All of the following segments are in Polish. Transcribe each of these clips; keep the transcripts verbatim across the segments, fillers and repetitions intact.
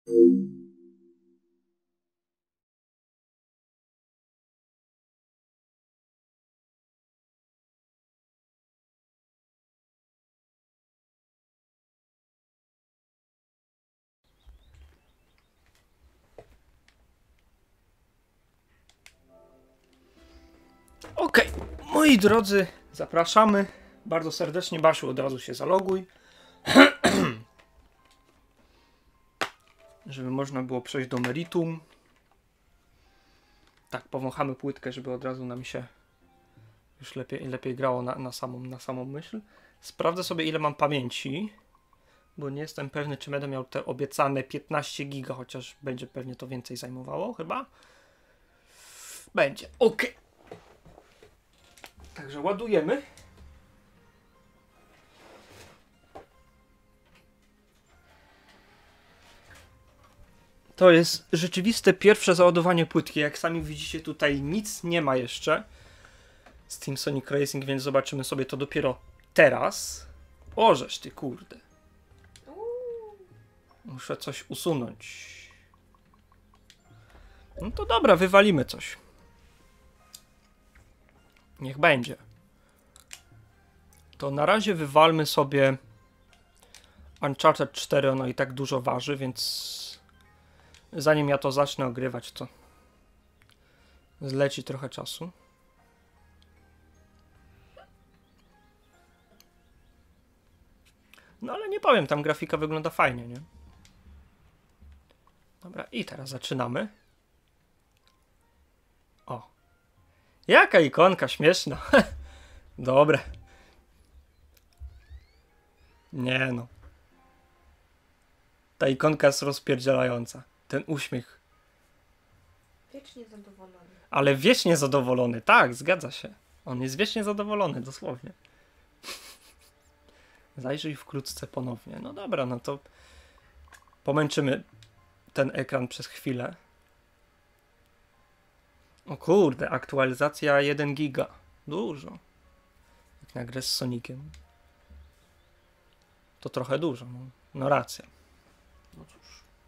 Okej, okay. Moi drodzy, zapraszamy bardzo serdecznie. Basiu, od razu się zaloguj. Żeby można było przejść do meritum. Tak, powąchamy płytkę, żeby od razu nam się już lepiej, lepiej grało na, na, samą, na samą myśl. Sprawdzę sobie, ile mam pamięci, bo nie jestem pewny, czy będę miał te obiecane piętnaście giga, chociaż będzie pewnie to więcej zajmowało, chyba. Będzie, ok. Także ładujemy. To jest rzeczywiste pierwsze załadowanie płytki. Jak sami widzicie, tutaj nic nie ma jeszcze z Team Sonic Racing, więc zobaczymy sobie to dopiero teraz. Ożeż ty, kurde. Muszę coś usunąć. No to dobra, wywalimy coś. Niech będzie. To na razie wywalmy sobie Uncharted cztery, ono i tak dużo waży, więc zanim ja to zacznę ogrywać, to zleci trochę czasu. No ale nie powiem, tam grafika wygląda fajnie, nie? Dobra, i teraz zaczynamy. O. Jaka ikonka śmieszna. Dobre. Nie no. Ta ikonka jest rozpierdzielająca. Ten uśmiech. Wiecznie zadowolony. Ale wiecznie zadowolony, tak, zgadza się. On jest wiecznie zadowolony, dosłownie. Zajrzyj wkrótce ponownie. No dobra, no to pomęczymy ten ekran przez chwilę. O kurde, aktualizacja jeden giga. Dużo. Jak na grę z Soniciem. To trochę dużo, no, no racja. No cóż.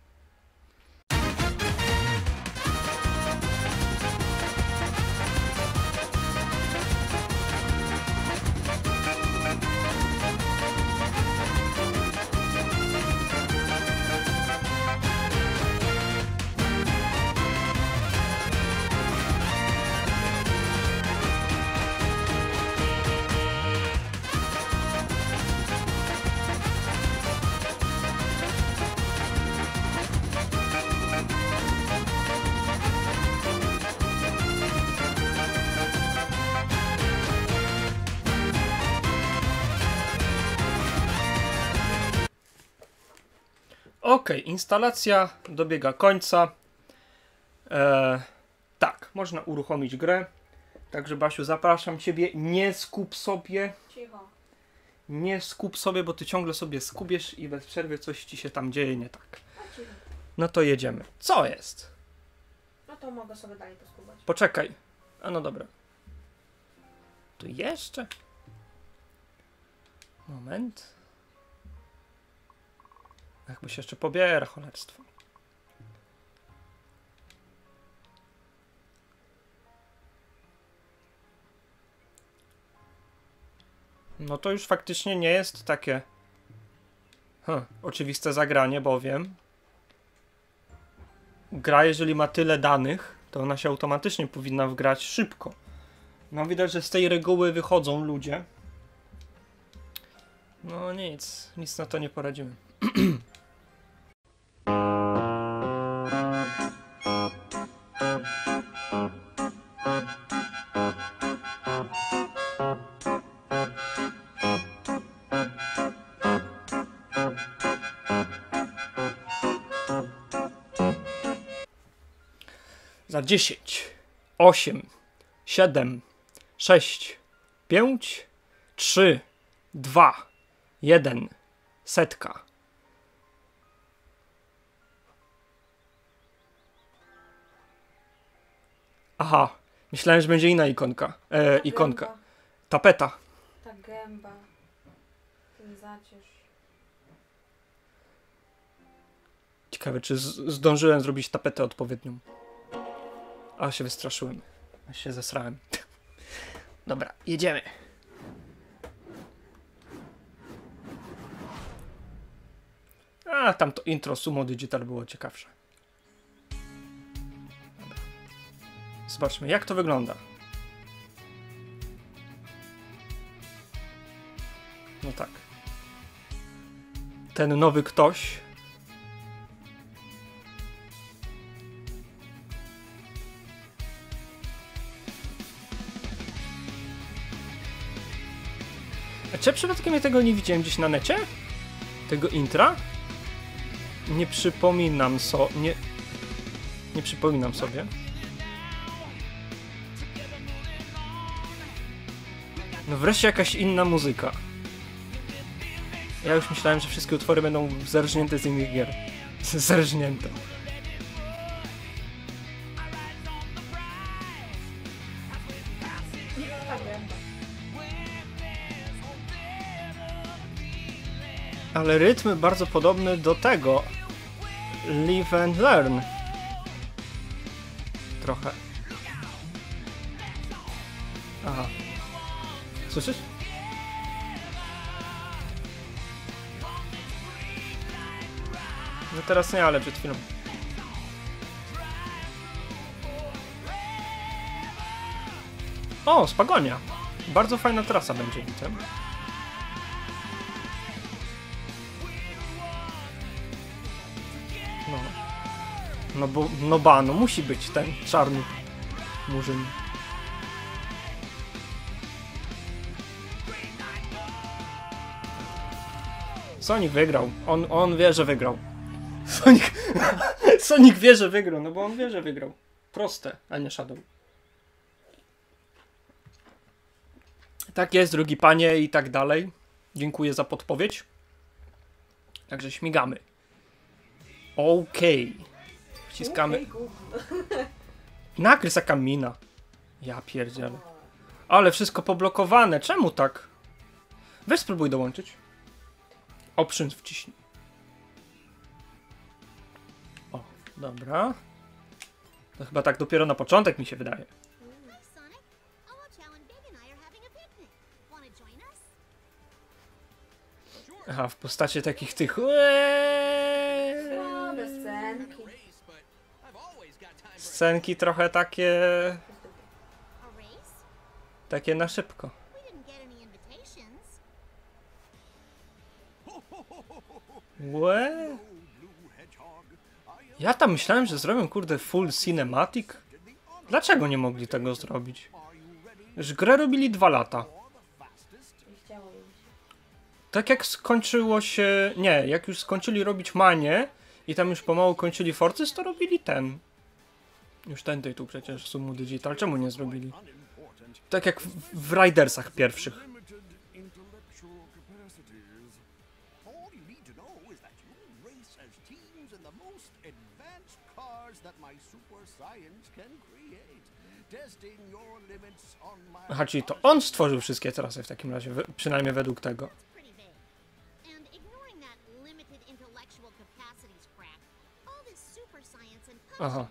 Ok, instalacja dobiega końca. Eee, tak, można uruchomić grę. Także Basiu, zapraszam Ciebie. Nie skup sobie. Cicho. Nie skup sobie, bo Ty ciągle sobie skubiesz i bez przerwy coś Ci się tam dzieje nie tak. A cicho. No to jedziemy. Co jest? No to mogę sobie dalej poskubać. Poczekaj. A no dobra. Tu jeszcze? Moment. Jakby się jeszcze pobiera, cholerstwo. No to już faktycznie nie jest takie huh, oczywiste zagranie, bowiem gra, jeżeli ma tyle danych, to ona się automatycznie powinna wgrać szybko. No widać, że z tej reguły wychodzą ludzie. No nic, nic na to nie poradzimy. Za dziesięć, osiem, siedem, sześć, pięć, trzy, dwa, jeden, setka. Aha, myślałem, że będzie inna ikonka. E, Ta ikonka. gęba, Tapeta. ta gęba, ten zacierz. Ciekawe, czy z- zdążyłem zrobić tapetę odpowiednią. A się wystraszyłem. A się zesrałem. Dobra, jedziemy. A, tam to intro Sumo Digital było ciekawsze. Dobra. Zobaczmy, jak to wygląda. No tak. Ten nowy ktoś. A czy przypadkiem ja tego nie widziałem gdzieś na necie? Tego intra? Nie przypominam so... Nie... Nie przypominam sobie. No wreszcie jakaś inna muzyka. Ja już myślałem, że wszystkie utwory będą zerżnięte z innych gier. Zerżnięte. Ta gęba. Ale rytm bardzo podobny do tego. Live and Learn. Trochę. Aha. Słyszysz? No teraz nie, ale przed chwilą. O, Spagonia. Bardzo fajna trasa będzie tym. No. No bo, no ba, no musi być ten czarny murzyn. Sonic wygrał. On, on wie, że wygrał. Sonic... Sonic wie, że wygrał, no bo on wie, że wygrał. Proste, a nie Shadow. Tak jest, drogi panie i tak dalej. Dziękuję za podpowiedź. Także śmigamy. Okej. Okay. Wciskamy. Okej, Google. Nakrysa kamina. Ja pierdzielę. Ale wszystko poblokowane. Czemu tak? Weź spróbuj dołączyć. Options wciśnij. O, dobra. To chyba tak dopiero na początek mi się wydaje. Aha, w postaci takich tych... Słabe scenki. Scenki trochę takie... Takie na szybko. Łe? Ja tam myślałem, że zrobią kurde full cinematic. Dlaczego nie mogli tego zrobić? Już grę robili dwa lata. Nie chciało im się. Tak jak skończyło się... Nie, jak już skończyli robić Manię i tam już pomału kończyli Forces, to robili ten. Już ten tytuł przecież, Sumo Digital. Czemu nie zrobili? Tak jak w, w Ridersach pierwszych. Aha, czyli to on stworzył wszystkie trasy w takim razie, we, przynajmniej według tego. Aha.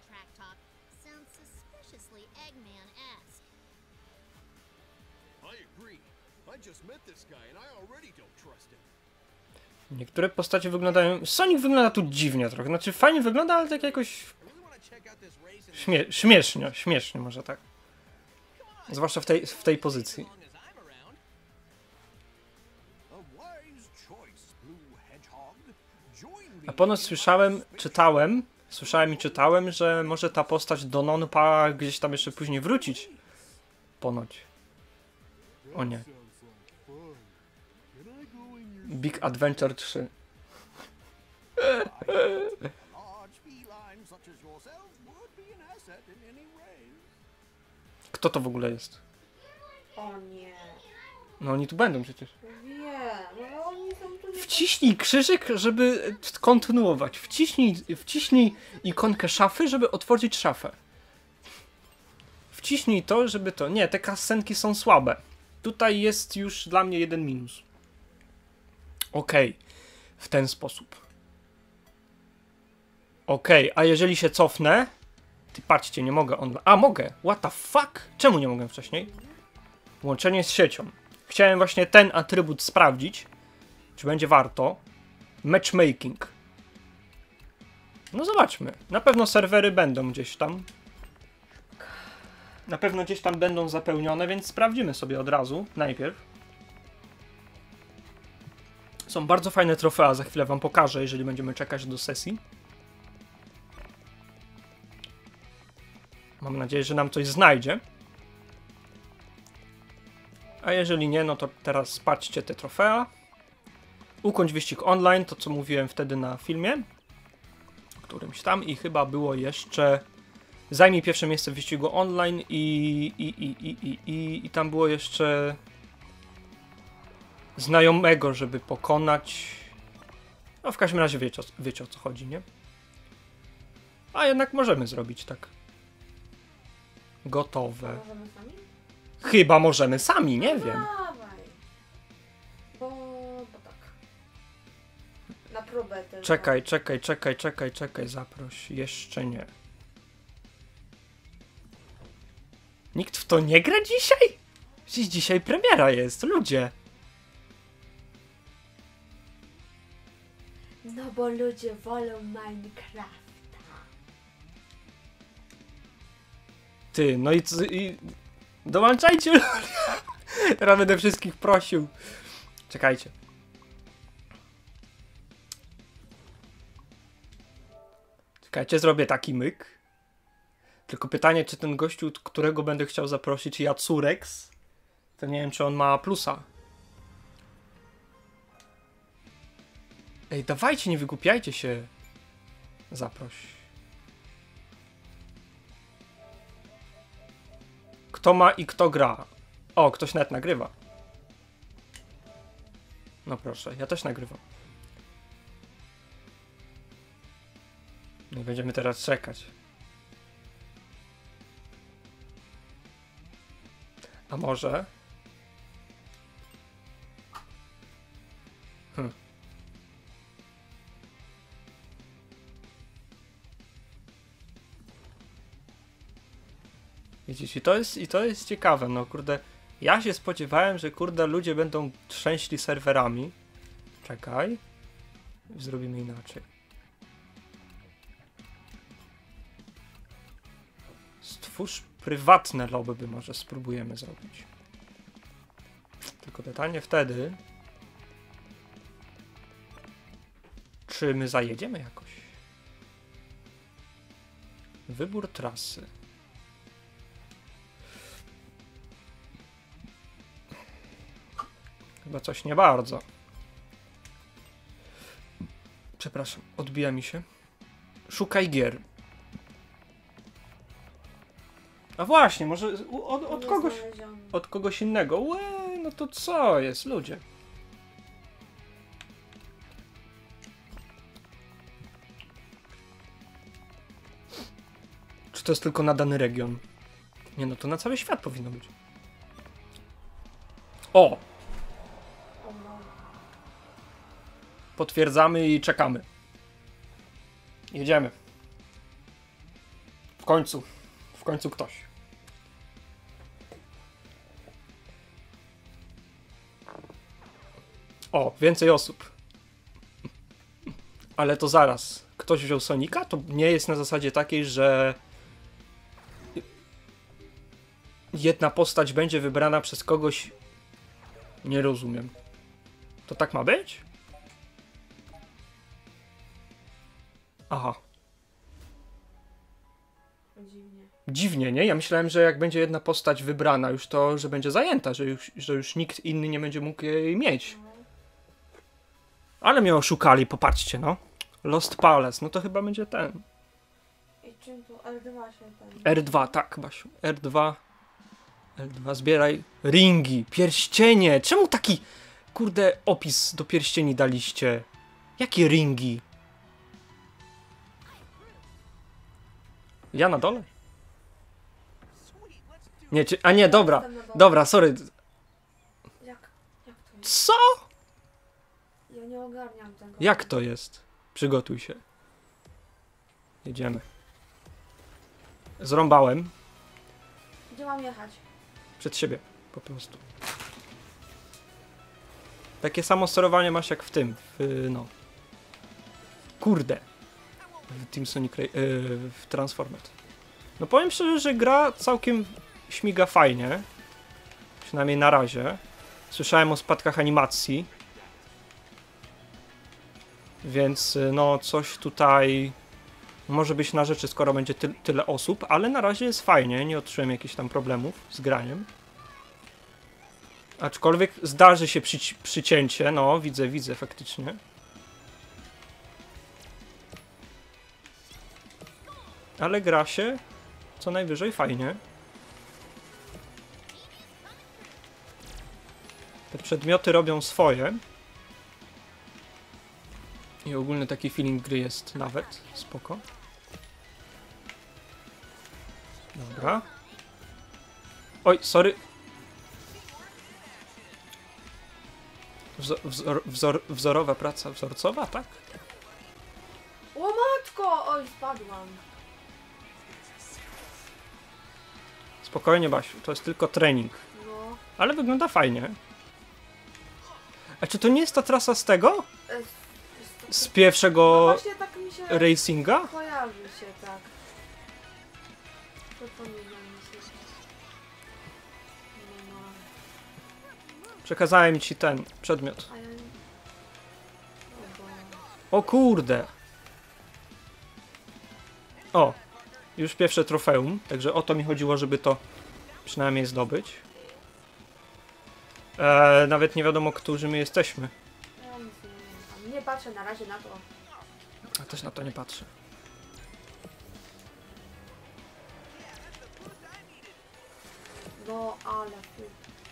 Niektóre postacie wyglądają... Sonic wygląda tu dziwnie trochę. Znaczy fajnie wygląda, ale tak jakoś... Śmie śmiesznie, śmiesznie może tak. Zwłaszcza w tej, w tej pozycji. A ponoć słyszałem, czytałem, słyszałem i czytałem, że może ta postać do non-pa gdzieś tam jeszcze później wrócić. Ponoć. O nie. Big Adventure trzy. Kto to w ogóle jest? O nie. No oni tu będą przecież. Wiem, ale oni są tu nie... Wciśnij krzyżyk, żeby kontynuować. Wciśnij, wciśnij ikonkę szafy, żeby otworzyć szafę. Wciśnij to, żeby to... Nie, te kascenki są słabe. Tutaj jest już dla mnie jeden minus. Okej. Okay. W ten sposób. Okej, okay, a jeżeli się cofnę... Ty patrzcie, nie mogę online. A, mogę! What the fuck? Czemu nie mogłem wcześniej? Łączenie z siecią. Chciałem właśnie ten atrybut sprawdzić. Czy będzie warto. Matchmaking. No zobaczmy. Na pewno serwery będą gdzieś tam. Na pewno gdzieś tam będą zapełnione, więc sprawdzimy sobie od razu. Najpierw. Są bardzo fajne trofea, za chwilę wam pokażę, jeżeli będziemy czekać do sesji. Mam nadzieję, że nam coś znajdzie. A jeżeli nie, no to teraz patrzcie te trofea. Ukończ wyścig online, to co mówiłem wtedy na filmie. Którymś tam i chyba było jeszcze... Zajmij pierwsze miejsce w wyścigu online i... I, i, i, i, i, i tam było jeszcze... Znajomego, żeby pokonać... No w każdym razie wiecie, wiecie o co chodzi, nie? A jednak możemy zrobić tak. Gotowe. Możemy sami? Chyba możemy sami, nie No wiem. Dawaj. Bo, bo tak. Na próbę tylko. Czekaj, czekaj, czekaj, czekaj, czekaj, zaproś. Jeszcze nie. Nikt w to nie gra dzisiaj? Dziś dzisiaj premiera jest, ludzie. No bo ludzie wolą Minecrafta. Ty, no i, co- i dołączajcie. Teraz będę wszystkich prosił. Czekajcie. Czekajcie, zrobię taki myk. Tylko pytanie, czy ten gościu, którego będę chciał zaprosić, Jacurex, to nie wiem, czy on ma plusa. Ej, dawajcie, nie wygłupiajcie się. Zaproś. Kto ma i kto gra? O, ktoś nawet nagrywa. No proszę, ja też nagrywam. No i będziemy teraz czekać. A może? Hm. Widzisz, i to jest, i to jest ciekawe, no kurde. Ja się spodziewałem, że kurde ludzie będą trzęśli serwerami. Czekaj. Zrobimy inaczej. Stwórz prywatne lobby, może spróbujemy zrobić. Tylko pytanie wtedy, czy my zajedziemy jakoś? Wybór trasy. Chyba coś nie bardzo. Przepraszam, odbija mi się. Szukaj gier. A właśnie, może u- od, od Nie kogoś znaleziono. od kogoś innego. Łe, no to co jest, ludzie? Czy to jest tylko na dany region? Nie, no to na cały świat powinno być. O! O no. Potwierdzamy i czekamy. Jedziemy. W końcu. W końcu ktoś. O, więcej osób. Ale to zaraz. Ktoś wziął Sonika? To nie jest na zasadzie takiej, że jedna postać będzie wybrana przez kogoś. Nie rozumiem. To tak ma być? Aha. Dziwnie. Dziwnie, nie? Ja myślałem, że jak będzie jedna postać wybrana już, to że będzie zajęta, że już, że już nikt inny nie będzie mógł jej mieć. No. Ale mnie oszukali, popatrzcie, no. Lost Palace, no to chyba będzie ten. I czym tu R dwa się ten... R dwa, tak, Basiu. R dwa. R dwa, zbieraj ringi, pierścienie. Czemu taki, kurde, opis do pierścieni daliście? Jakie ringi? Ja na dole? Nie, czy, a nie, dobra. Jestem na dole. Dobra, sorry. Jak? Jak to jest? Co? Ja nie ogarniam tego. Jak to jest? Przygotuj się. Jedziemy. Zrąbałem. Gdzie mam jechać? Przed siebie, po prostu. Takie samo sterowanie masz jak w tym, w, no. Kurde. W Team Sonic, yy, w Transformed. No powiem szczerze, że gra całkiem śmiga fajnie. Przynajmniej na razie. Słyszałem o spadkach animacji. Więc no coś tutaj może być na rzeczy, skoro będzie ty tyle osób, ale na razie jest fajnie, nie odczułem jakichś tam problemów z graniem. Aczkolwiek zdarzy się przyci przycięcie, no widzę, widzę faktycznie. Ale gra się co najwyżej fajnie. Te przedmioty robią swoje. I ogólny taki feeling gry jest nawet spoko. Dobra. Oj, sorry. Wzor, wzor, wzor, wzorowa praca, wzorcowa, tak? O matko! Oj, spadłam. Spokojnie, Basiu, to jest tylko trening. No. Ale wygląda fajnie. A czy to nie jest ta trasa z tego? E, Z pierwszego no właśnie tak mi się racinga? kojarzy się, tak. Przypomina mi się. No, no. Przekazałem ci ten przedmiot. A ja nie... O, Boże. O kurde! O! Już pierwsze trofeum, także o to mi chodziło, żeby to przynajmniej zdobyć. Eee, nawet nie wiadomo, którzy my jesteśmy. Ja nic nie wiem. Nie patrzę na razie na to. A też na to nie patrzę. No, ale ty.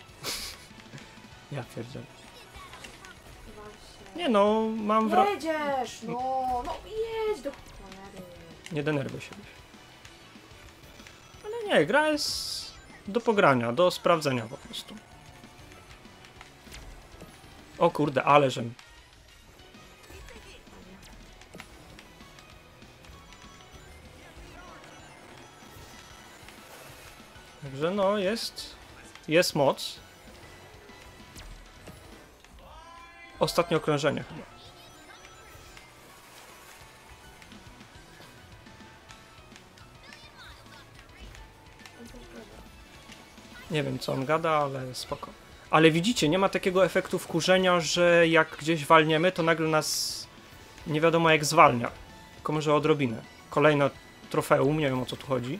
Ja pierdzielę. Właśnie. Nie no, mam wra... Jedziesz! No, no jedź do cholery. Nie denerwuj się. Ale nie, gra jest do pogrania, do sprawdzenia po prostu. O kurde, ale żem. Także no, jest, jest moc. Ostatnie okrążenie chyba. Nie wiem, co on gada, ale spoko. Ale widzicie, nie ma takiego efektu wkurzenia, że jak gdzieś walniemy, to nagle nas nie wiadomo jak zwalnia. Tylko może odrobinę. Kolejne trofeum, nie wiem o co tu chodzi.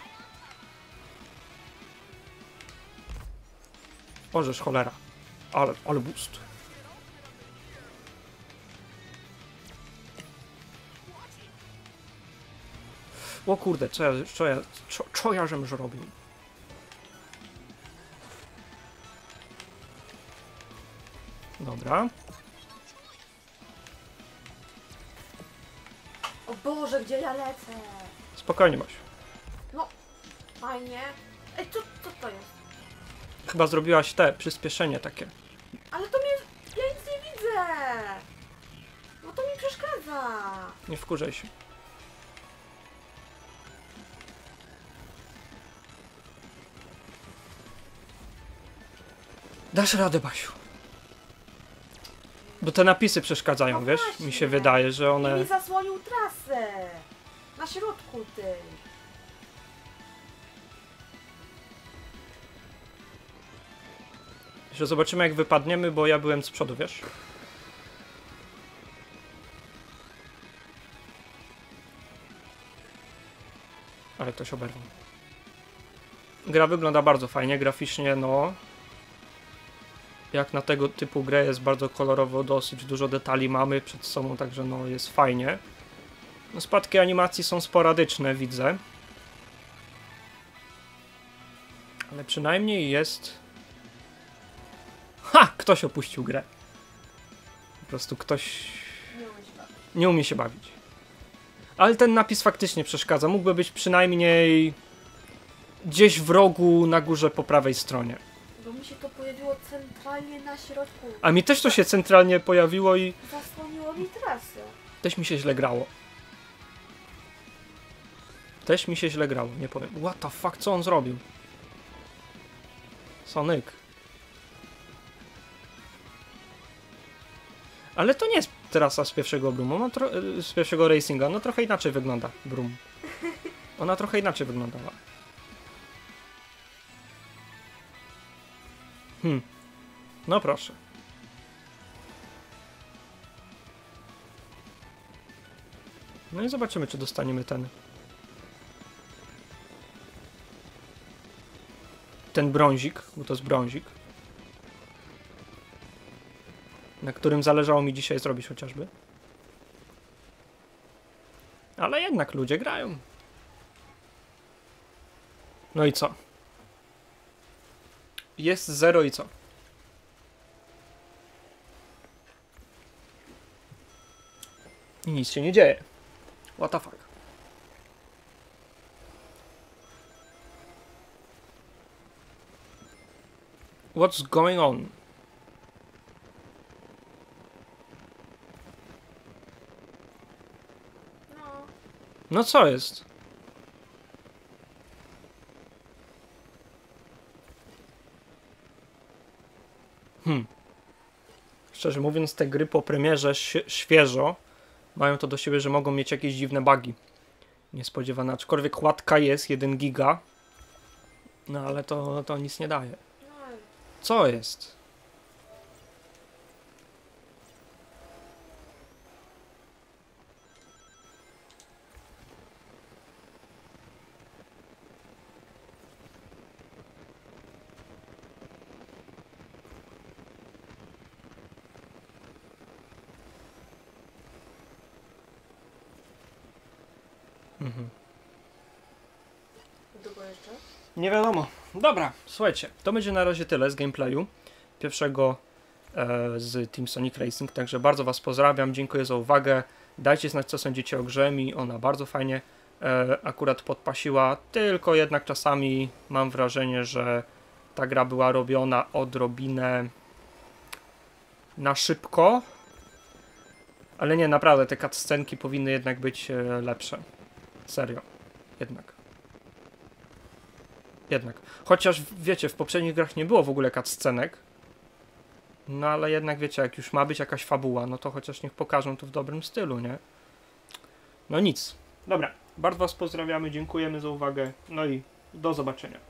Ożeż cholera. Ale, ale boost. O kurde, co ja, co ja, co, co ja żem zrobił? Dobra. O Boże, gdzie ja lecę? Spokojnie, Basiu. No, fajnie. Ej, co, co to jest? Chyba zrobiłaś te przyspieszenie takie. Ale to mnie... Ja nic nie widzę! No to mi przeszkadza. Nie wkurzaj się. Dasz radę, Basiu. Bo te napisy przeszkadzają, No wiesz? właśnie. Mi się wydaje, że I one... mi zasłonił trasę. Na środku tej. Że zobaczymy jak wypadniemy, bo ja byłem z przodu, wiesz? Ale ktoś oberwał. Gra wygląda bardzo fajnie, graficznie no... Jak na tego typu grę jest bardzo kolorowo, dosyć dużo detali mamy przed sobą, także no jest fajnie. No, spadki animacji są sporadyczne, widzę. Ale przynajmniej jest... Ha! Ktoś opuścił grę. Po prostu ktoś Nie umiem się bawić. nie umie się bawić. Ale ten napis faktycznie przeszkadza. Mógłby być przynajmniej gdzieś w rogu na górze po prawej stronie. Bo mi się to pojawiło centralnie na środku. A mi też to się centralnie pojawiło i Zasłoniło mi trasę. też mi się źle grało. Też mi się źle grało, nie powiem. What the fuck, co on zrobił? Sonic. Ale to nie jest trasa z pierwszego Broomu, no tro- z pierwszego Racinga, no trochę inaczej wygląda Broom. Ona trochę inaczej wyglądała. Hmm. No proszę. No i zobaczymy, czy dostaniemy ten... Ten brązik, bo to jest brązik. Na którym zależało mi dzisiaj zrobić chociażby. Ale jednak ludzie grają. No i co? Jest zero i co? I nic się nie dzieje. What the fuck? What's going on? No. No co jest? Hmm. Szczerze mówiąc, te gry po premierze ś- świeżo mają to do siebie, że mogą mieć jakieś dziwne bugi. Niespodziewane, aczkolwiek łatka jest jeden giga. No ale to, to nic nie daje. No. Co jest? Mhm. Długo jeszcze? Nie wiadomo. Dobra, słuchajcie, to będzie na razie tyle z gameplayu pierwszego e, z Team Sonic Racing, także bardzo was pozdrawiam, dziękuję za uwagę, dajcie znać, co sądzicie o grze, mi ona bardzo fajnie e, akurat podpasiła, tylko jednak czasami mam wrażenie, że ta gra była robiona odrobinę na szybko, ale nie, naprawdę, te cutscenki powinny jednak być e, lepsze, serio, jednak. Jednak. Chociaż, wiecie, w poprzednich grach nie było w ogóle cutscenek. No ale jednak, wiecie, jak już ma być jakaś fabuła, no to chociaż niech pokażą to w dobrym stylu, nie? No nic. Dobra. Bardzo was pozdrawiamy, dziękujemy za uwagę. No i do zobaczenia.